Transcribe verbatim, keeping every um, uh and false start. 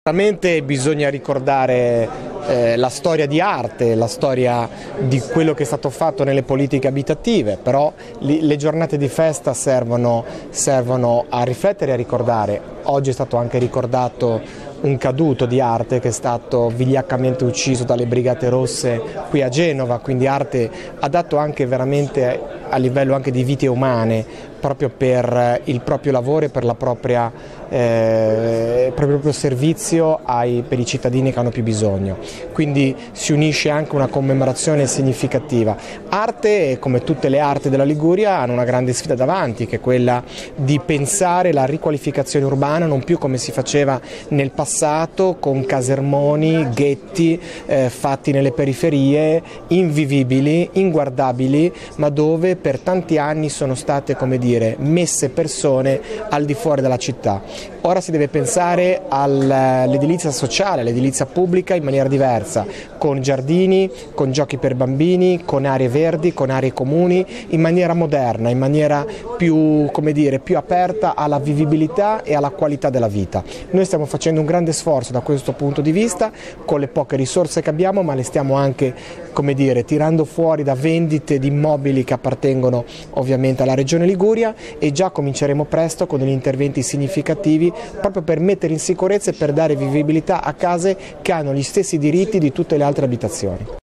Sicuramente bisogna ricordare eh, la storia di Arte, la storia di quello che è stato fatto nelle politiche abitative, però li, le giornate di festa servono, servono a riflettere e a ricordare. Oggi è stato anche ricordato un caduto di Arte che è stato vigliaccamente ucciso dalle Brigate Rosse qui a Genova, quindi Arte ha dato anche veramente a livello anche di vite umane proprio per il proprio lavoro e per, la propria, eh, per il proprio servizio ai, per i cittadini che hanno più bisogno. Quindi si unisce anche una commemorazione significativa. Arte, come tutte le arti della Liguria, hanno una grande sfida davanti, che è quella di pensare la riqualificazione urbana non più come si faceva nel passato, con casermoni, ghetti eh, fatti nelle periferie, invivibili, inguardabili, ma dove per tanti anni sono state, come dire, messe persone al di fuori della città. Ora si deve pensare all'edilizia sociale, all'edilizia pubblica in maniera diversa, con giardini, con giochi per bambini, con aree verdi, con aree comuni, in maniera moderna, in maniera più, come dire, più aperta alla vivibilità e alla qualità della vita. Noi stiamo facendo un grande sforzo da questo punto di vista, con le poche risorse che abbiamo, ma le stiamo anche, come dire, tirando fuori da vendite di immobili che appartengono ovviamente alla Regione Liguria, e già cominceremo presto con degli interventi significativi proprio per mettere in sicurezza e per dare vivibilità a case che hanno gli stessi diritti di tutte le altre abitazioni.